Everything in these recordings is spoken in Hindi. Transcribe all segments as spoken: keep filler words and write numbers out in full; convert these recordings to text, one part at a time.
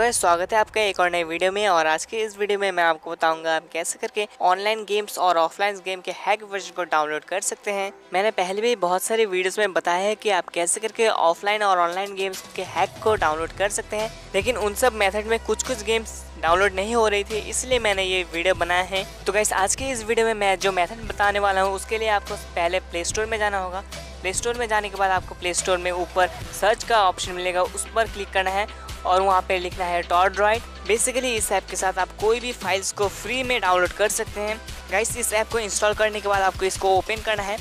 गाइस, स्वागत है आपका एक और नए वीडियो में। और आज के इस वीडियो में मैं आपको बताऊंगा आप कैसे करके ऑनलाइन गेम्स और ऑफलाइन गेम के हैक वर्जन को डाउनलोड कर सकते हैं। मैंने पहले भी बहुत सारे वीडियोस में बताया है कि आप कैसे करके ऑफलाइन और ऑनलाइन गेम्स के हैक को डाउनलोड कर सकते हैं, लेकिन उन सब मेथड में कुछ कुछ गेम्स डाउनलोड नहीं हो रही थी, इसलिए मैंने ये वीडियो बनाया है। तो गाइस, आज के इस वीडियो में मैं जो मेथड बताने वाला हूँ उसके लिए आपको पहले प्ले स्टोर में जाना होगा। प्ले स्टोर में जाने के बाद आपको प्ले स्टोर में ऊपर सर्च का ऑप्शन मिलेगा, उस पर क्लिक करना है और वहाँ पे लिखना है टॉरड्रॉइड। बेसिकली इस ऐप के साथ आप कोई भी फाइल्स को फ्री में डाउनलोड कर सकते हैं। गाइस, इस ऐप को इंस्टॉल करने के बाद आपको इसको ओपन करना है।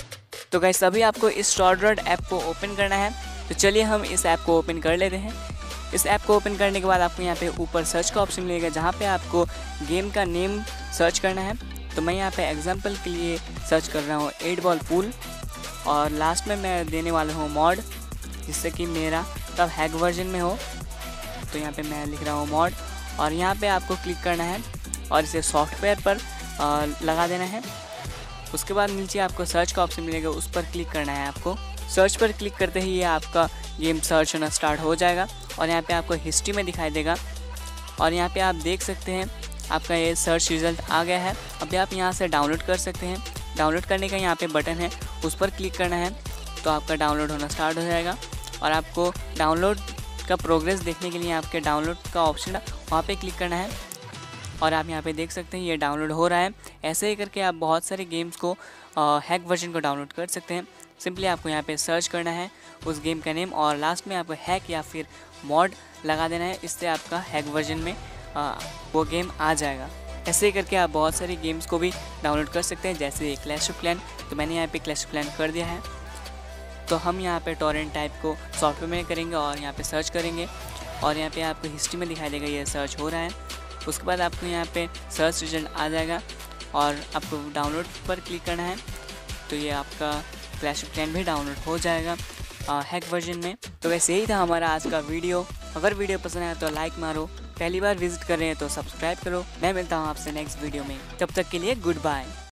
तो गाइस, अभी आपको इस टॉरड्रॉइड ऐप को ओपन करना है। तो चलिए हम इस ऐप को ओपन कर लेते हैं। इस ऐप को ओपन करने के बाद आपको यहाँ पे ऊपर सर्च का ऑप्शन मिलेगा, जहाँ पे आपको गेम का नेम सर्च करना है। तो मैं यहाँ पे एग्जाम्पल के लिए सर्च कर रहा हूँ एट बॉल पूल, और लास्ट में मैं देने वाला हूँ मॉड, जिससे कि मेरा तब हैक वर्जन में हो। तो यहाँ पे मैं लिख रहा हूँ मॉड, और यहाँ पे आपको क्लिक करना है और इसे सॉफ्टवेयर पर आ, लगा देना है। उसके बाद नीचे आपको सर्च का ऑप्शन मिलेगा, उस पर क्लिक करना है आपको। सर्च पर क्लिक करते ही ये आपका गेम सर्च होना स्टार्ट हो जाएगा और यहाँ पे आपको हिस्ट्री में दिखाई देगा। और यहाँ पे आप देख सकते हैं आपका ये सर्च रिज़ल्ट आ गया है। अभी आप यहाँ से डाउनलोड कर सकते हैं। डाउनलोड करने का यहाँ पे बटन है, उस पर क्लिक करना है तो आपका डाउनलोड होना स्टार्ट हो जाएगा। और आपको डाउनलोड का प्रोग्रेस देखने के लिए आपके डाउनलोड का ऑप्शन है, वहाँ पे क्लिक करना है और आप यहाँ पे देख सकते हैं ये डाउनलोड हो रहा है। ऐसे ही करके आप बहुत सारे गेम्स को हैक वर्जन को डाउनलोड कर सकते हैं। सिंपली आपको यहाँ पे सर्च करना है उस गेम का नेम और लास्ट में आपको हैक या फिर मॉड लगा देना है। इससे आपका हैक वर्जन में आ, वो गेम आ जाएगा। ऐसे ही करके आप बहुत सारी गेम्स को भी डाउनलोड कर सकते हैं, जैसे क्लैश ऑफ क्लैन। तो मैंने यहाँ पे क्लैश ऑफ क्लैन कर दिया है। तो हम यहाँ पे टॉरेंट टाइप को सॉफ्टवेयर में करेंगे और यहाँ पे सर्च करेंगे और यहाँ पे आपको हिस्ट्री में दिखाई देगा ये सर्च हो रहा है। उसके बाद आपको यहाँ पे सर्च रिजल्ट आ जाएगा और आपको डाउनलोड पर क्लिक करना है। तो ये आपका क्लैश ऑफ क्लैन भी डाउनलोड हो जाएगा हैक वर्जन में। तो वैसे यही था हमारा आज का वीडियो। अगर वीडियो पसंद आया तो लाइक मारो, पहली बार विजिट कर रहे हैं तो सब्सक्राइब करो। मैं मिलता हूँ आपसे नेक्स्ट वीडियो में, तब तक के लिए गुड बाय।